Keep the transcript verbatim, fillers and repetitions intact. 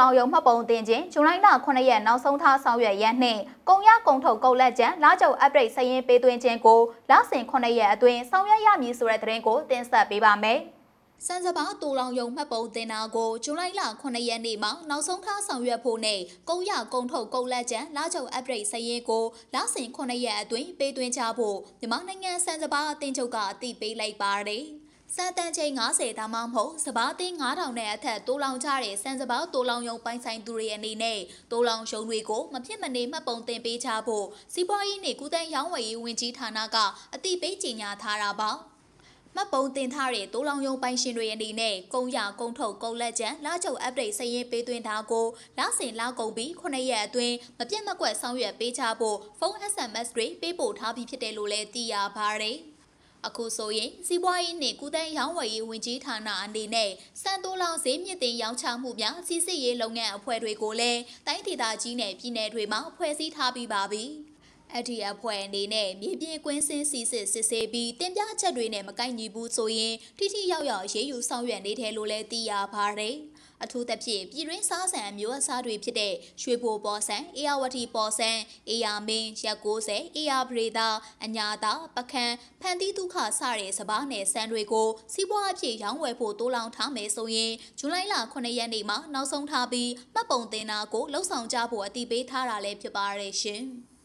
လောင်ယုံမှတ်ပုံတင်ခြင်းဇွန်လခုနှစ်ရက်နောက်ဆုံးထားဆောင်ရွက်ရန်နှင့်ကုန်ရကုန်ထုတ်ကုန်လက်ကျန်လာကျုပ် update စရင်ပေးသွင်းခြင်းကိုလစဉ်ခုနှစ်ရက်အတွင်းဆောင်ရွက်ရမည်ဆိုတဲ့သတင်းကိုတင်ဆက်ပေးပါမယ်။စံစပါတူလောင်ယုံမှတ်ပုံတင်တာကိုဇူလိုင်လခုနှစ်ရက်နေ့မှာနောက်ဆုံးထားဆောင်ရွက်ဖို့နဲ့ကုန်ရကုန်ထုတ်ကုန်လက်ကျန်လာကျုပ် update စရင်ကိုလစဉ်ခုနှစ်ရက်အတွင်းပေးသွင်းကြဖို့မြန်မာနိုင်ငံစံစပါအသင်းချုပ်ကအသိပေးလိုက်ပါတယ်။စံတန်ချိန်၅၀ဒါမှမဟုတ်စပါးသိန်း၅ထောင်နဲ့အထက်တိုးလောင်ကြတဲ့စံစပါးတိုးလောင်ယုံပိုင်ဆိုင်သူတွေအနေနဲ့တိုးလောင်ရှုံတွေကိုမဖြစ်မနေမှတ်ပုံတင်ပေးကြဖို့စီးပွားရေးနဲ့ကုသရေးရောင်းဝယ်ရေးဝန်ကြီးဌာနကအသိပေးကြေညာထားတာပါမှတ်ပုံတင်ထားတဲ့တိုးလောင်ယုံပိုင်ရှင်တွေအနေနဲ့ကုန်ရကုန်ထုတ်ကုန်လက်ကျန်လာကျုပ် update စရင်ပေးသွင်းတာကိုလစဉ်လကုန်ပြီးခုနှစ်ရက်အတွင်းမပြတ်မကွက်ဆောင်ရွက်ပေးကြဖို့ဖုန်း S M S တွေပေးပို့ထားပြီးဖြစ်တယ်လို့လည်းသိရပါတယ်အခုဆိုရင်စီးပွားရေးနဲ့ကုသရေးရောင်းဝယ်ရေးဝန်ကြီးဌာနအနေနဲ့စံတိုးလောင်ဈေးမြင့်တင်ရောင်းချမှုများစီစစ်ရေးလုပ်ငန်းအဖွဲ့တွေကိုလည်းတိုင်းဒေသကြီးနဲ့ပြည်နယ်တွေမှာဖွဲ့စည်းထားပြီးပါပြီ။အဲ့ဒီအဖွဲ့အနေနဲ့မြေပြင်ကွင်းစင်းစီစစ်စစ်ဆေးပြီးတင်ပြချက်တွေနဲ့မကိုက်ညီဘူးဆိုရင်ထိထိရောက်ရောက်ရေးယူဆောင်ရွက်နေတယ်လို့လည်းသိရပါတယ်။အထူးသဖြင့်ပြည်တွင်းစားဆန်အမျိုးအစားတွေဖြစ်တဲ့ရွှေဘိုပေါ်ဆန်အေယာဝတီပေါ်ဆန်အေယာမင်းရက်ကိုးဆယ်အေယာပရေတာအညာတာပကံဖန်တီးဒုက္ခစတဲ့စပါးနယ်ဆန်တွေကိုစီးပွားအဖြစ်ရောင်းဝယ်ဖို့တိုးလောင်ထားမယ်ဆိုရင်ဇူလိုင်လခုနှစ်ရက်နေ့မှာနောက်ဆုံးထားပြီးမှတ်ပုံတင်တာကိုလှုပ်ဆောင်ကြဖို့အတည်ပြုထားတာလည်းဖြစ်ပါရဲ့ရှင်။